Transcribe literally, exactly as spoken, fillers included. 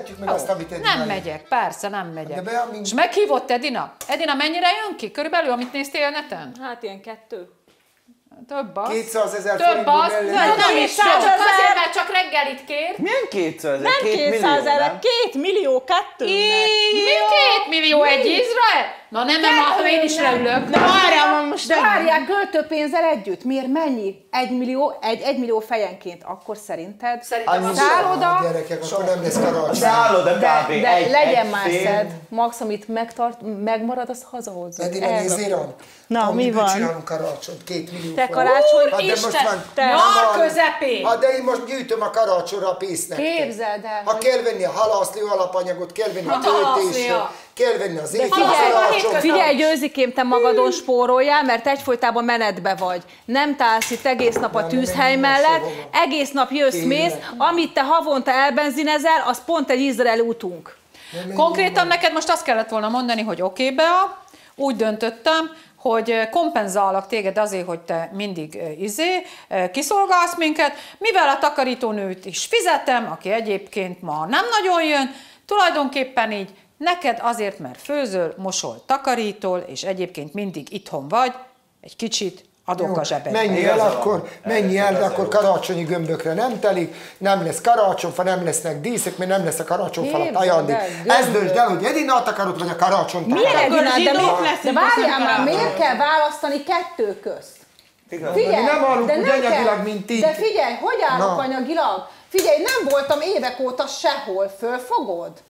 beszélhetjük meg azt, amit Edina. Nem megyek, persze, nem megyek. De be, és meghívott Edina? Edina, mennyire jön ki? Körülbelül, amit néztél a neten? Hát ilyen kettő. Több az. kétszázezer Több forintból az. mellett. Nem, nem is, csak azért, mert csak reggelit kér. Milyen kétszázezer? Nem Két millió, kétszázezer, nem? két millió kettőnek. Mi két millió egy Izrael? Na nem, nem, ha én is leülök. De várjál, most De várják, költőpénzzel együtt. Miért mennyi? Egy millió, egy, egy millió fejenként. Akkor szerinted Szerintem szálloda, Gyerekek, akkor nem lesz karácsony. Szálloda de, kb. de egy, legyen egy már fél. szed. Max, amit megtart, megmarad, az hazahozzuk. Edina, nézzél rám. Na, mi van? csinálunk karácsonyt? Két millió Te forint. karácsony, Hát de most Isten, van- te- nyar van- közepén. Hát de én most gyűjtöm a karácsonyra a pénzt nektek. Képzeld el, Ha hogy- kell venni a halászlé alapanyagot, kell venni a A töltésre, halászléa. kell venni az figyelj, ételkarácsony. Figyelj, Győzikém, te magadon spóroljál, mert egyfolytában menetbe vagy. Nem tálsz itt egész nap a Nem, tűzhely nem, nem, mellett, sehova. egész nap jössz, Tényleg. mész, amit te havonta elbenzinezel, az pont egy izraeli útunk. Konkrétan neked most azt kellett volna mondani, hogy oké, okay, Bea, úgy döntöttem, hogy kompenzálok téged azért, hogy te mindig eh, izé, eh, kiszolgálsz minket, mivel a takarítónőt is fizetem, aki egyébként ma nem nagyon jön, tulajdonképpen így neked azért, mert főzöl, mosol, takarítol, és egyébként mindig itthon vagy, egy kicsit adok a zsebedbe. Menj el, Igaza van. akkor, menj el, de akkor karácsonyi gömbökre nem telik, nem lesz karácsonyfa, nem lesznek díszek, mert nem lesz a karácsonyfa a Képzeld ajándék. el, Ezt gömbök. döntsd el, hogy Edinát akarod, vagy a karácsonyt Miért akarod. Edina? De, zsidók mi, de leszünk, várjál aztán már, miért karácsony. kell választani kettő közt? Igaz. Mi nem állunk de úgy nem anyagilag, kell. mint ti. De figyelj, hogy állok Na. anyagilag? Figyelj, nem voltam évek óta sehol, fölfogod?